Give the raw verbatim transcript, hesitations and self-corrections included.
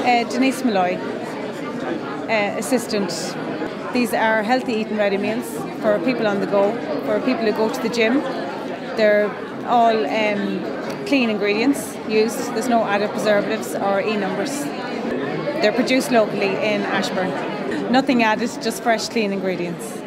Uh, Denise Molloy, uh, assistant. These are healthy eating ready meals for people on the go, for people who go to the gym. They're all um, clean ingredients used. There's no added preservatives or E-numbers. They're produced locally in Ashburn. Nothing added, just fresh, clean ingredients.